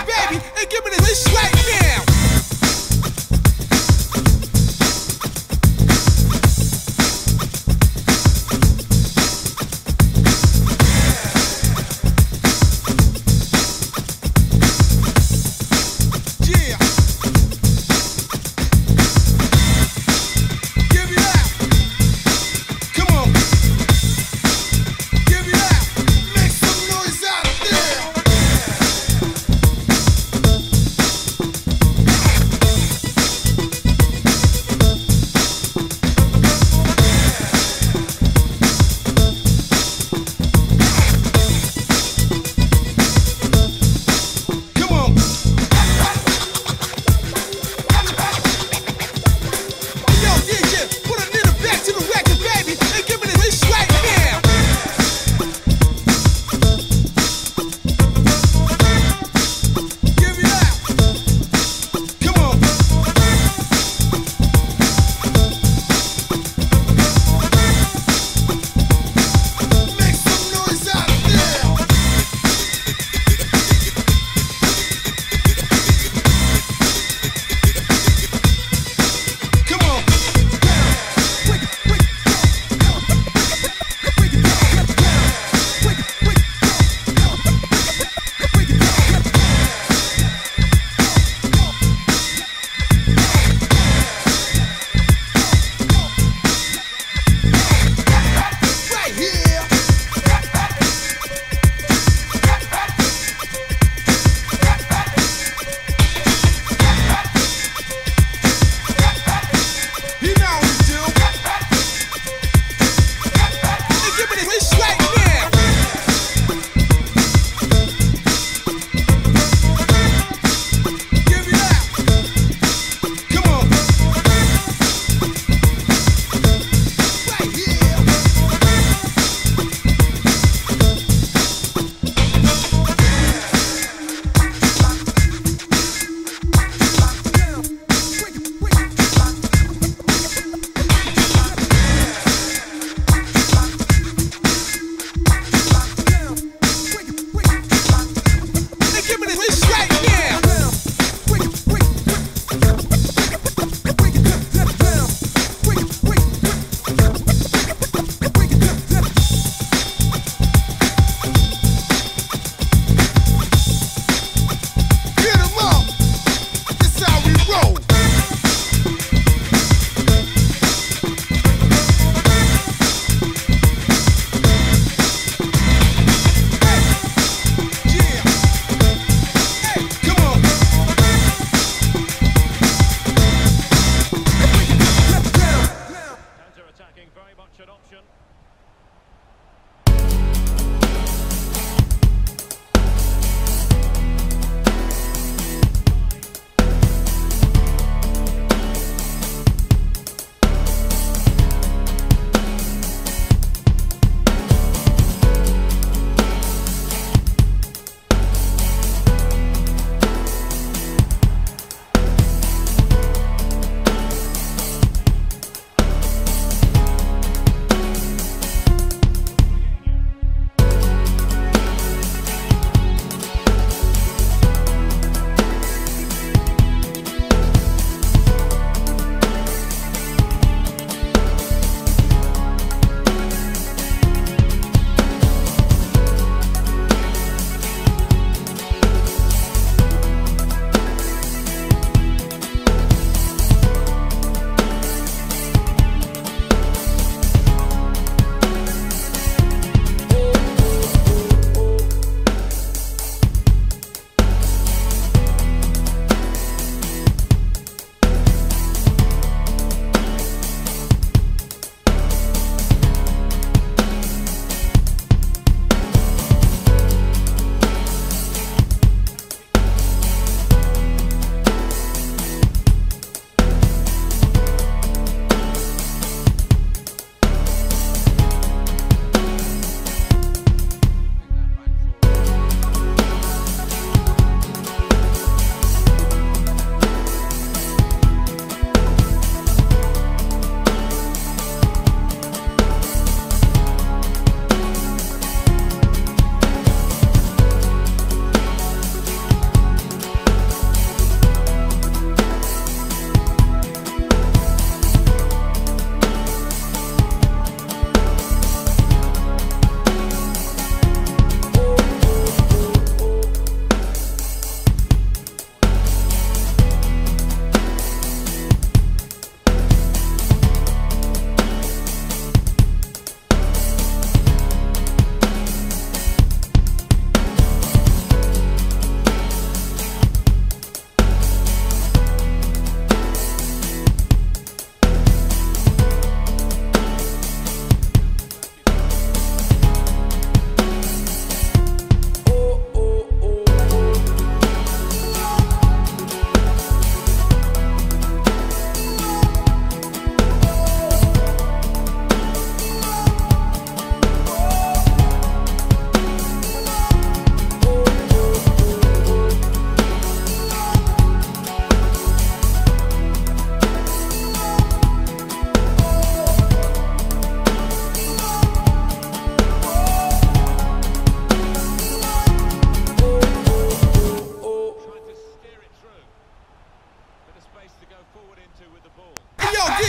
baby, and give me this right now.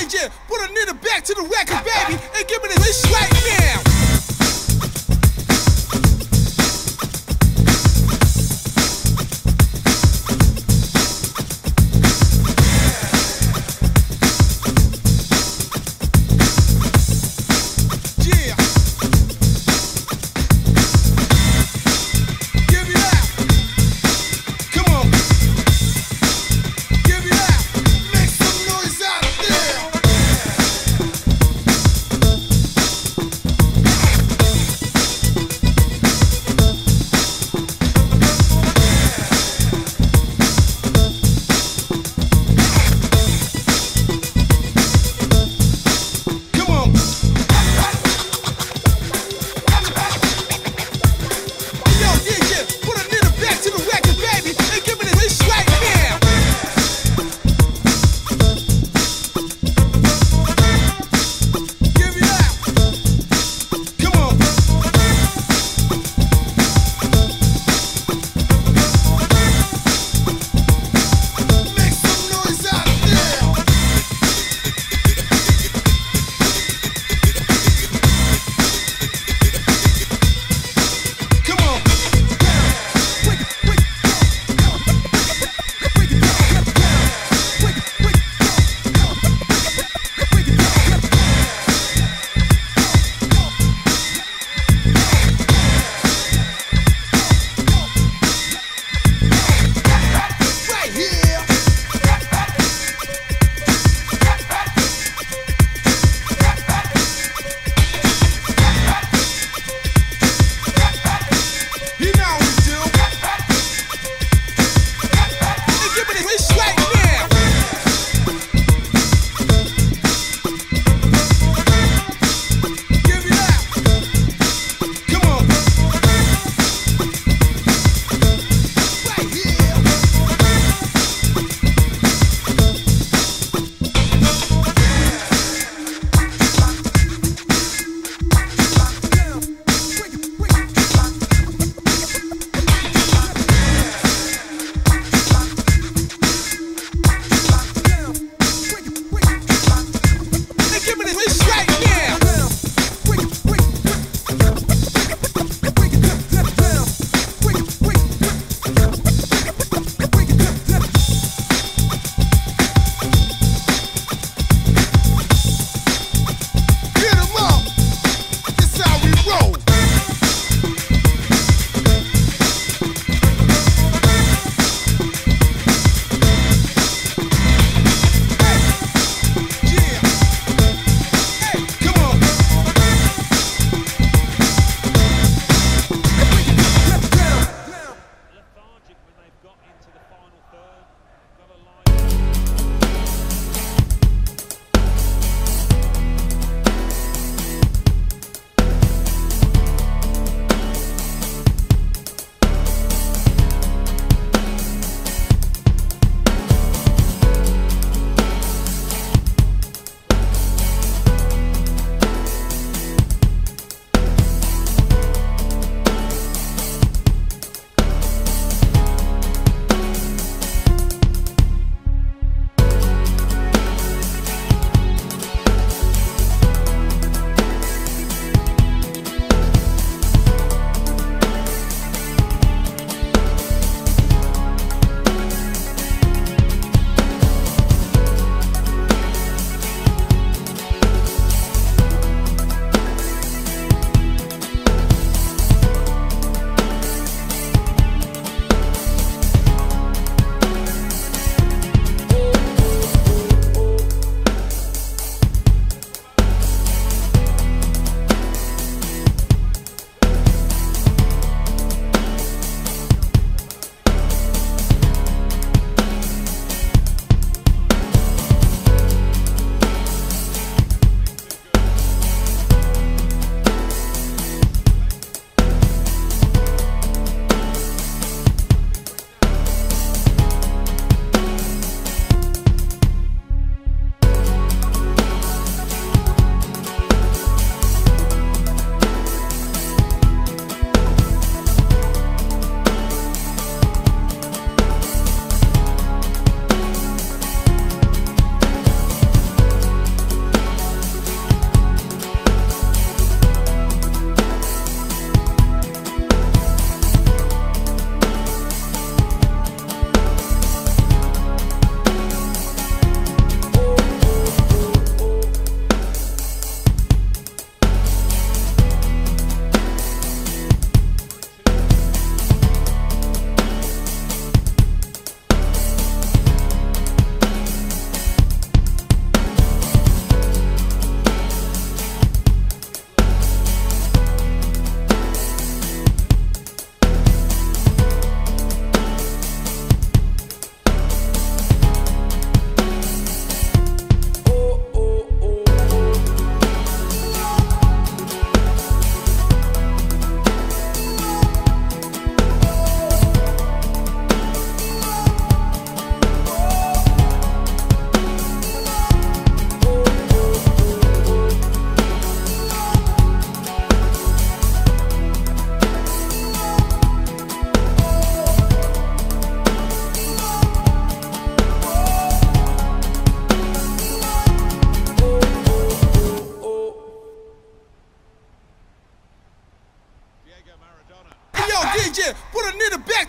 DJ, put a nigga back to the record, baby, and give me this right now.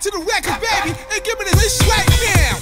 to the record, baby, and give me this right now.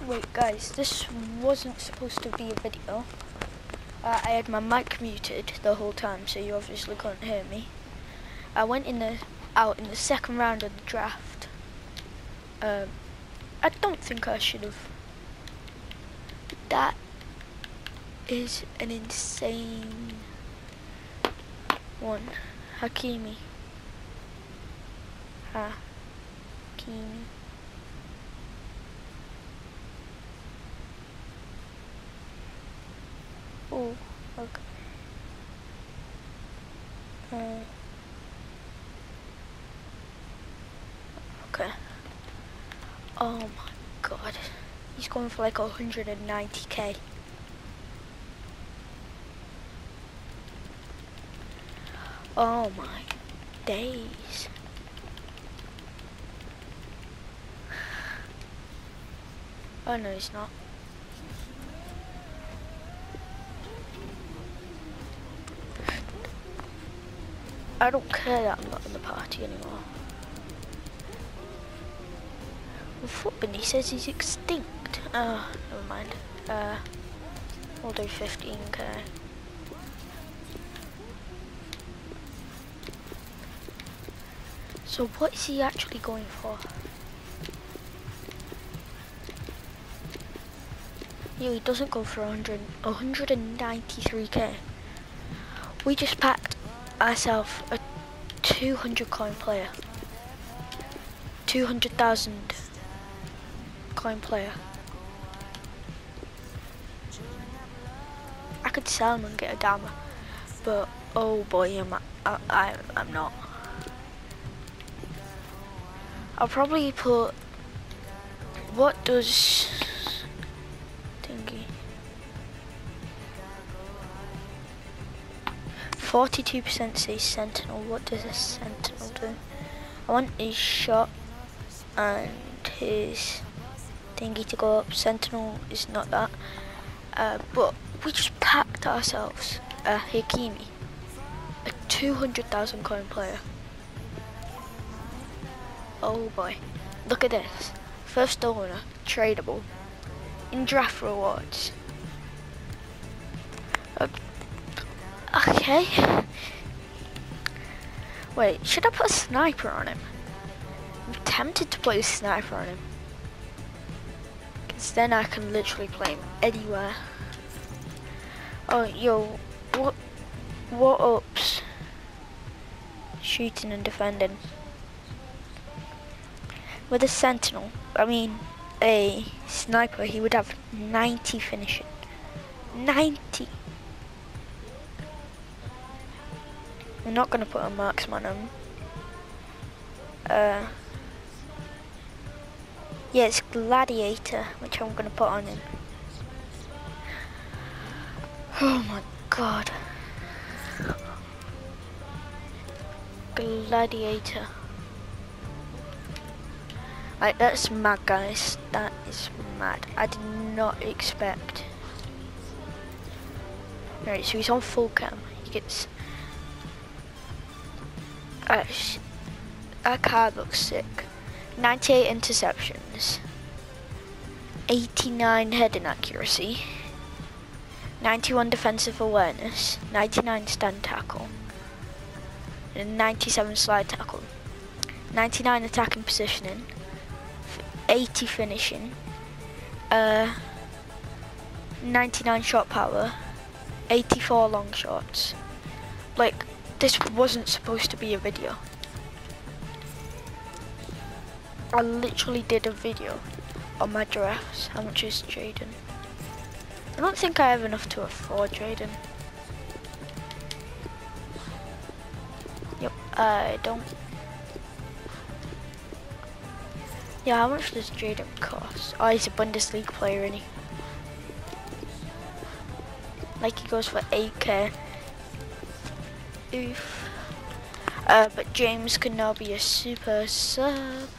Wait guys, this wasn't supposed to be a video. I had my mic muted the whole time, so you obviously couldn't hear me. I went out in the second round of the draft. I don't think I should have. That is an insane one. Hakimi. Hakimi. Oh, okay. Okay. Oh my god. He's going for like 190k. Oh my days. Oh no, he's not. I don't care that I'm not in the party anymore. Well, Footbin, says he's extinct. Oh, never mind. We'll do 15k. So what is he actually going for? Yeah, he doesn't go for 193k. We just packed ourselves a 200 coin player. 200,000 coin player. I could sell him and get a gamma, but oh boy, I'm not. I'll probably put, what does thingy 42% says sentinel. What does a sentinel do? I want his shot and his thingy to go up. Sentinel is not that. But we just packed ourselves a Hakimi, a 200,000 coin player. Oh boy, look at this. First owner, tradable, in draft rewards. Okay. Wait, should I put a sniper on him? I'm tempted to put a sniper on him, because then I can literally play him anywhere. Oh, yo, what ups? Shooting and defending. With a sentinel, I mean a sniper, he would have 90 finishing. 90! I'm not going to put a marksman on. Yeah, it's gladiator, which I'm going to put on him. Oh my god. Gladiator. Like, that's mad, guys. That is mad. I did not expect. Alright, so he's on full cam. He gets. That card looks sick. 98 interceptions. 89 heading accuracy. 91 defensive awareness. 99 stand tackle. And 97 slide tackle. 99 attacking positioning. 80 finishing, 99 shot power, 84 long shots. Like, this wasn't supposed to be a video. I literally did a video on my drafts. How much is Jaden? I don't think I have enough to afford Jaden. Yep, I don't. Yeah, how much does Jaden cost? Oh, he's a Bundesliga player, isn't he? Like, he goes for 8k. Oof. But James can now be a super sub.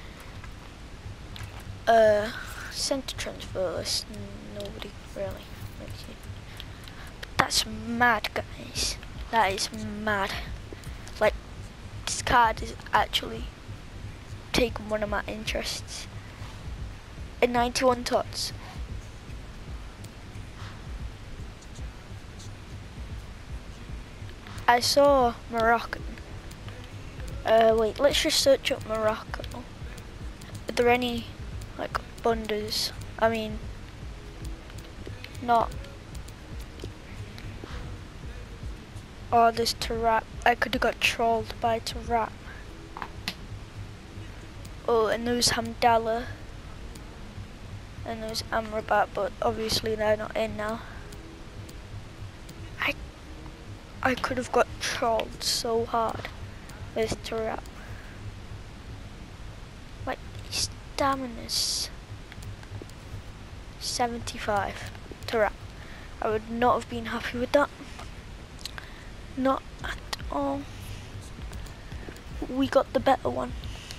Centre transfer list, nobody really makes it. But that's mad, guys. That is mad. Like, this card is actually taken one of my interests. and 91 tots. I saw Moroccan. Wait, let's just search up Morocco. Are there any, like, bunders? I mean, not. Oh, there's Tarat. I could have got trolled by Tarat. Oh, and there's Hamdallah. And there's Amrabat, but obviously they're not in now. I could have got trolled so hard with Tarat. Like, his stamina's 75. Tarat. I would not have been happy with that. Not at all. We got the better one.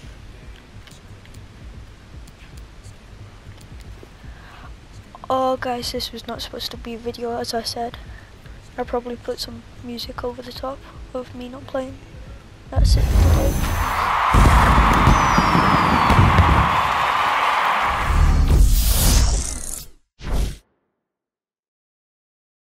Oh guys, this was not supposed to be a video, as I said. I'll probably put some music over the top of me not playing. That's it for today.